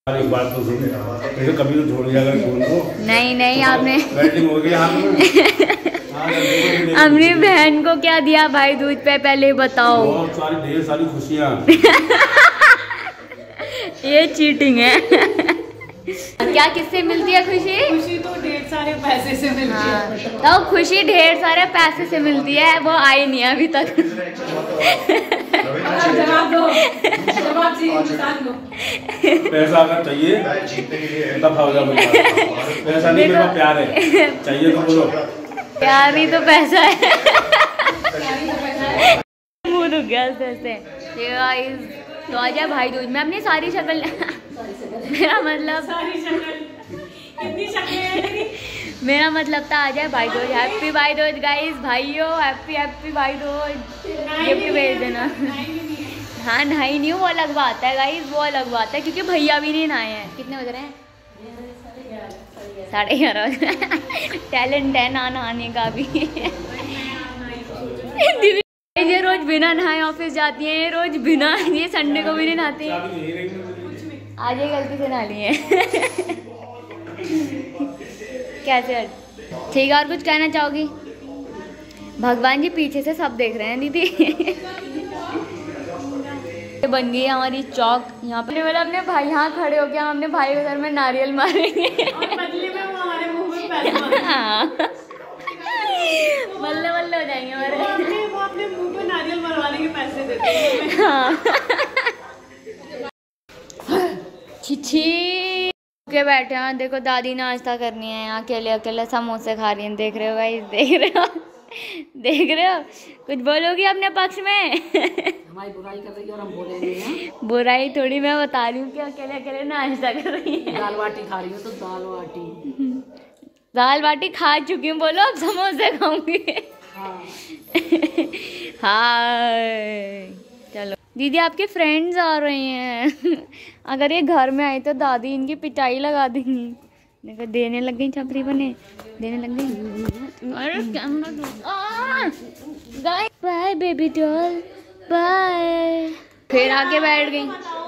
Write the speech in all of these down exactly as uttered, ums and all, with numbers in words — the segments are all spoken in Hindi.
एक बात तो सुन, तो कभी तो छोड़ जाएगा फोन को। नहीं नहीं आपने बैटिंग हो गई अपनी बहन को क्या दिया भाई दूज पे, पहले बताओ। बहुत सारी ढेर सारी खुशियाँ। ये चीटिंग है। क्या किससे मिलती है खुशी? खुशी तो ढेर सारे पैसे से मिलती हाँ, है। तो खुशी ढेर सारे पैसे से मिलती है, वो आई नहीं अभी तक। जवाब दो, जवाब दो। पैसा अगर चाहिए तब हो जाओ। पैसा नहीं, मेरे को प्यार है, चाहिए तो बोलो। प्यार ही तो पैसा है। मुँह दुख गया से। तो आ जाए भाई दूज में अपनी सारी शक्ल। मेरा मतलब सारी शक्ल, इतनी शक्लें। मेरा मतलब था आ जाए भाई दूज। हैप्पी भाई दूज गाइस, भाइयों happy happy Bhai Dooj. Gift भेज देना। हाँ नहाई नहीं हूँ, वो अलग बात है गाइस, वो अलग बात है, क्योंकि भैया भी नहीं नहाए हैं। कितने बज रहे हैं? साढ़े ग्यारह। टैलेंट है ना नहाने का भी। दीदी ये रोज बिना नहाए ऑफिस जाती है, ये रोज बिना, ये संडे को भी नहीं नहाती। आज ये गलती से नहा लिए। कैसे? ठीक है, और कुछ कहना चाहोगी? भगवान जी पीछे से सब देख रहे हैं दीदी। बन गई हमारी चौक यहाँ पे। बोला अपने भाई यहाँ खड़े हो गया, हमने भाई के सर में नारियल मारेंगे और बदले में वो हमारे मुंह में पैसे मारेंगे। हाँ बल्ले बल्ले हो जाएंगे हमारे। वो अपने वो अपने मुंह पे नारियल मरवाने के पैसे देते हैं। हाँ। छिछी के बैठे हैं, देखो दादी नाश्ता करनी है यहाँ, अकेले अकेले समोसे खा रही हैं। देख रहे हो गाइस, देख रहे हो, देख रहे हो? कुछ बोलोगी अपने पक्ष में? हमारी बुराई कर रही है और हम बोलेंगे। बुराई थोड़ी, मैं बता रही हूँ कि अकेले अकेले नाश्ता कर रही है। दाल बाटी खा रही हो तो दाल बाटी। दाल बाटी खा चुकी हूँ, बोलो अब समोसे खाऊंगी। हाँ चलो दीदी, आपके फ्रेंड्स आ रहे हैं। अगर ये घर में आए तो दादी इनकी पिटाई लगा देंगी। देखो देने लग गई, छपरी बने देने लग गई। अरे camera bye bye baby doll, bye. फिर आके बैठ गई।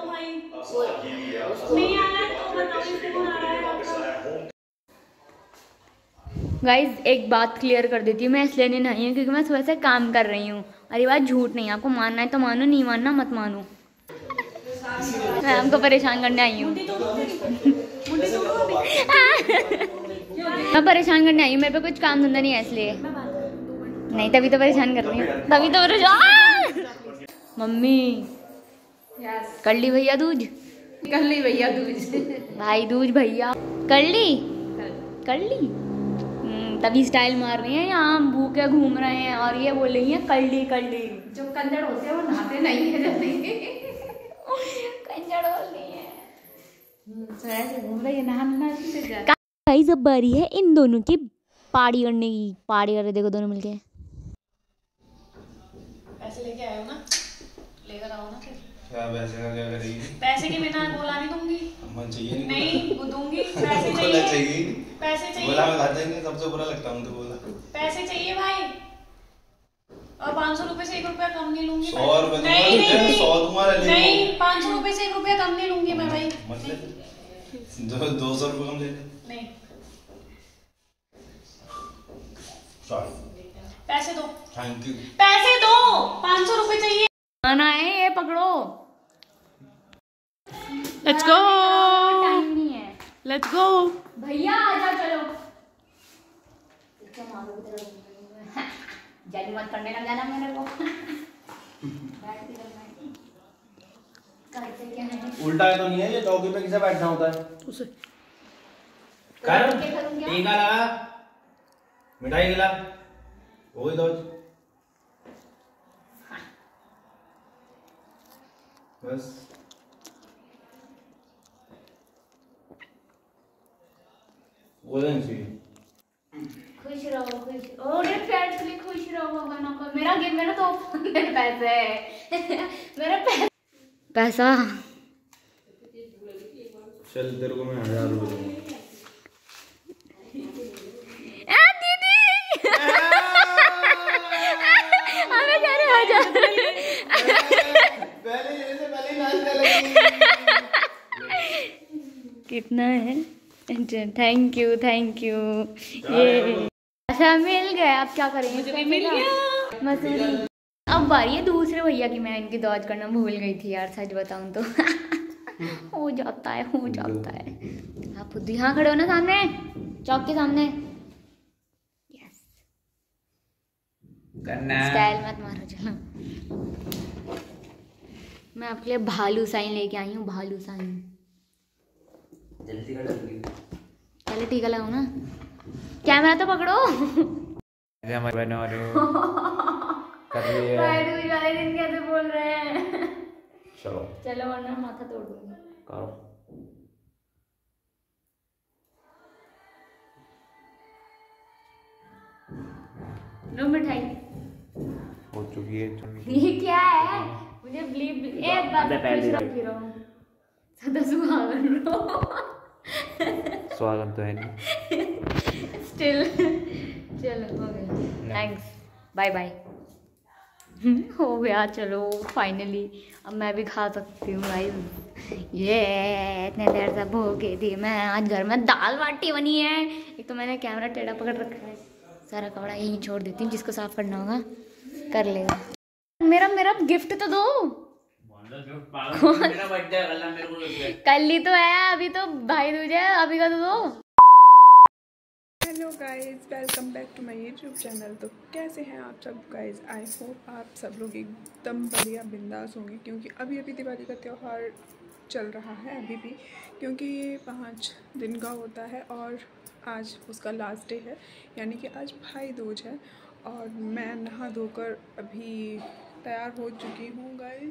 गाइज एक बात क्लियर कर देती हूँ, मैं इसलिए नहीं नहाई हूँ क्योंकि मैं सुबह से काम कर रही हूँ। और ये बात झूठ नहीं है, आपको मानना है तो मानो, नहीं मानना मत मानो। मैं हमको परेशान करने आई हूँ। मैं परेशान करने आई हूँ, मेरे पे कुछ काम धंधा नहीं है इसलिए। नहीं तभी तो परेशान कर रही हूँ, तभी तो परेशान। मम्मी कर ली भैया दूज? कर ली भैया दूज। भाई दूज भैया कर ली, कर ली। तभी स्टाइल मार रही हैं, यहाँ हम भूखे घूम रहे हैं और ये बोल रही हैं कर ली कर ली। जो कंजड़ होते हैं वो नहाते नहीं है जल्दी। कंजड़ बोल रही है, ऐसे घूम रही है, नहाना जा। गाइस अब बारी है इन दोनों की पार्टी करने की। पार्टी कर रहे देखो दोनों मिलके। पैसे लेके आए हो ना, लेकर आओ ना। फिर क्या पैसे का क्या करेगी? पैसे के बिना बोला नहीं दूंगी। मन चाहिए नहीं, नहीं वो दूंगी। पैसे चाहिए, चाहिए, पैसे चाहिए। बोला मैं खाता ही नहीं, सबसे बुरा लगता हूँ तो बोला। पैसे चाहिए भाई, और पाँच सौ रुपए से एक रुपया कम नहीं लूंगी। सौ रुपए नहीं नहीं सौ तुम्हारा नहीं, पाँच सौ रुपए से एक रुपया कम नहीं लूंगी मैं भाई। मतलब दो दो सौ रुपये कम दे दे। नहीं, सॉरी, पैसे दो। Thank you. पैसे दो, पाँच सौ रुपए चाहिए। आना है, ये पकड़ो। लेट्स गो, टाइम नहीं है, लेट्स गो। भैया आजा चलो। जज मत करने लग जाना मेरे को। उल्टा है तो नहीं है, ये चौकी पे किसे बैठना होता है? उसे कर टीका लगा, मिठाई खिला, वही दो बस। गोल्डन सी खुश रहो, खुश और फ्रेंड्स खुश रहो। ना मेरा गिफ्ट, मेरा तो मेरे पैसे मेरे पैसे पैसा। चल तेरे को मैं हजार रुपये दूंगा। दीदी हमें कह रहे हजार। पहले ये से पहले नाच लगी। कितना है? Thank you thank you. ये अच्छा मिल गया, अब क्या करेंगे? मुझे भी मिल गया मसूरी। अब बारी है दूसरे भैया की। मैं इनकी दौज करना भूल गई थी यार, सच बताऊं तो। हो जाता है हो जाता है। आप खुद यहाँ खड़े हो ना सामने, चौक के सामने। यस, स्टाइल मत मारो। चलो मैं आपके लिए भालू साइन लेके आई हूँ, भालू साइन। जल्दी कर दूंगी। पहले टीका लगाओ ना, कैमरा तो पकड़ो। हमारे बहनों कर रही है। वाले दिन कैसे बोल रहे हैं? चलो चलो वरना माथा तोड़ दूंगी। करो। लो मिठाई हो चुकी है। ये क्या है? मुझे बिलीव एक बात फिर सदा सुहागन रहो। स्वागत तो है नहीं। स्टिल चलो हो गया, थैंक्स, बाय बाय। हो गया, चलो फाइनली अब मैं भी खा सकती हूँ गाइस। ये इतने देर से भूखी थी मैं। आज घर में दाल बाटी बनी है। एक तो मैंने कैमरा टेढ़ा पकड़ रखा है, सारा कपड़ा यहीं छोड़ देती हूँ, जिसको साफ करना होगा कर लेगा। मेरा मेरा गिफ्ट तो दो। मेरा बर्थडे कल मेरे को कल ही तो है, अभी तो भाई दूज है, अभी का तो दो। Hello guys, welcome back to my YouTube channel. तो कैसे हैं आप सब गाइस? आई होप आप सब लोग एकदम बढ़िया बिंदास होंगे, क्योंकि अभी अभी दिवाली का त्यौहार चल रहा है अभी भी, क्योंकि ये पाँच दिन का होता है और आज उसका लास्ट डे है, यानी कि आज भाई दूज है। और मैं नहा धोकर अभी तैयार हो चुकी हूँ गाइस।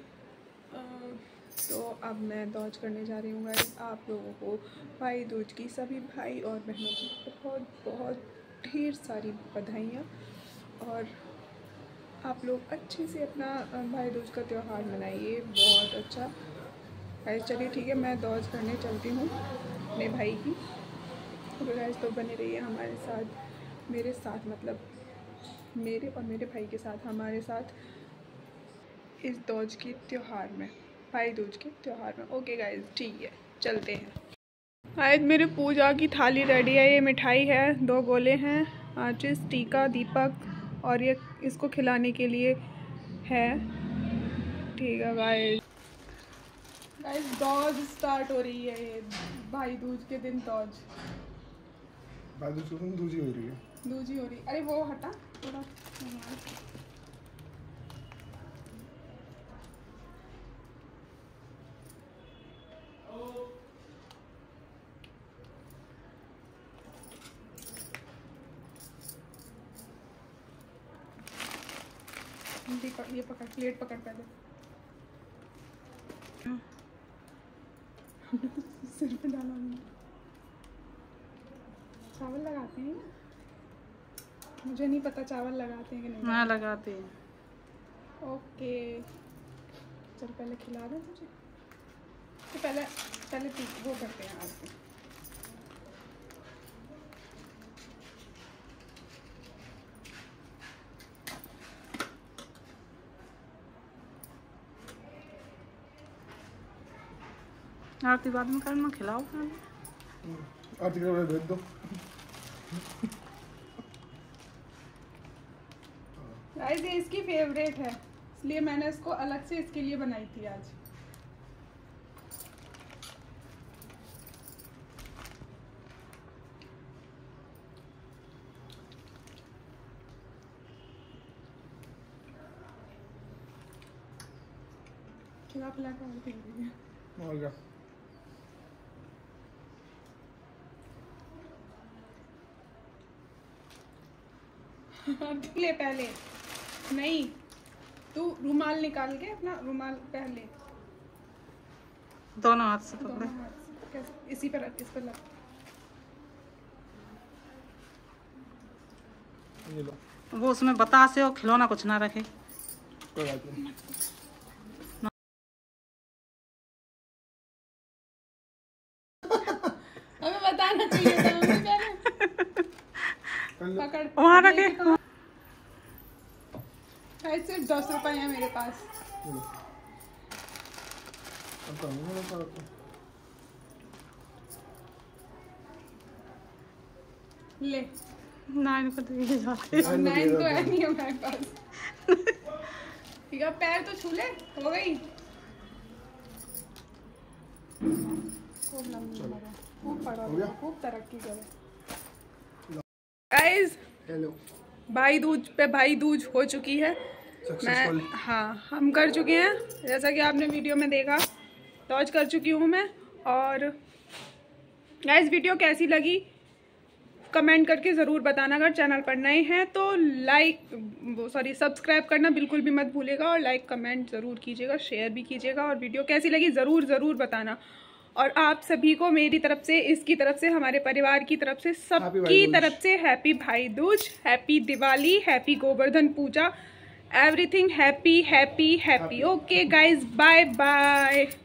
तो अब मैं दौज करने जा रही हूँ गाइस। आप लोगों को भाई दूज की, सभी भाई और बहनों की बहुत बहुत ढेर सारी बधाइयाँ। और आप लोग अच्छे से अपना भाई दूज का त्यौहार मनाइए, बहुत अच्छा गाइस। चलिए ठीक है, मैं दौज करने चलती हूँ अपने भाई की। तो गाइस तो बने रहिए हमारे साथ, मेरे साथ मतलब मेरे और मेरे भाई के साथ, हमारे साथ इस दौज की त्यौहार में, भाई दूज के त्यौहार में। ओके गाइस ठीक है, चलते हैं। गाइस मेरे पूजा की थाली रेडी है। ये मिठाई है, दो गोले हैं, आचिस, टीका, दीपक, और ये इसको खिलाने के लिए है। ठीक है गाइस। गाइस दौज स्टार्ट हो रही है, ये भाई दूज के दिन दौज। भाई दूज के दिन दूजी हो रही है। दूजी हो रही, अरे वो हटा थोड़ा। ये पकड़, प्लेट पकड़ पहले। सिर पे डाला चावल लगाते हैं, मुझे नहीं पता चावल लगाते हैं कि नहीं। हाँ लगाते हैं। ओके चल पहले खिला दो मुझे। तो पहले पहले वो करते हैं आपको। आरती बाद में करना, खिलाओ। आरती का भेज दो। गाइस ये इसकी फेवरेट है, इसलिए मैंने इसको अलग से इसके लिए बनाई थी आज। खिला पिला कर और देंगे। और क्या? ले पहले, नहीं तू रुमाल निकाल के अपना रुमाल पहले, दोनों हाथ से पकड़े। दोनों हाथ से कैसे? इसी पर रख, इस पर लग। ये लो। वो उसमें बतासे और खिलौना कुछ ना रखे। कोई बात नहीं। हमें बताना चाहिए था हमें पहले। पकड़ वहाँ रखे। सिर्फ दस रुपए है मेरे पास। अब तो नहीं मिलता। ले नाइन को तो ये जाते और नाइन तो है नहीं हमारे पास। ठीक है पैर तो छू ले, हो गई। खूब लंबी उम्र है, खूब बड़ा हो, खूब तरक्की करे। गाइस हेलो भाई दूज पे भाई दूज हो चुकी है। मैं हाँ हम कर चुके हैं, जैसा कि आपने वीडियो में देखा लॉन्च कर चुकी हूँ मैं। और गाइस वीडियो कैसी लगी कमेंट करके ज़रूर बताना। अगर चैनल पर नए हैं तो लाइक सॉरी सब्सक्राइब करना बिल्कुल भी मत भूलिएगा, और लाइक कमेंट ज़रूर कीजिएगा, शेयर भी कीजिएगा, और वीडियो कैसी लगी ज़रूर ज़रूर बताना। और आप सभी को मेरी तरफ से, इसकी तरफ से, हमारे परिवार की तरफ से, सबकी तरफ से happy Bhai Dooj, happy Diwali, happy Govardhan Puja, everything happy happy happy. Okay guys bye bye.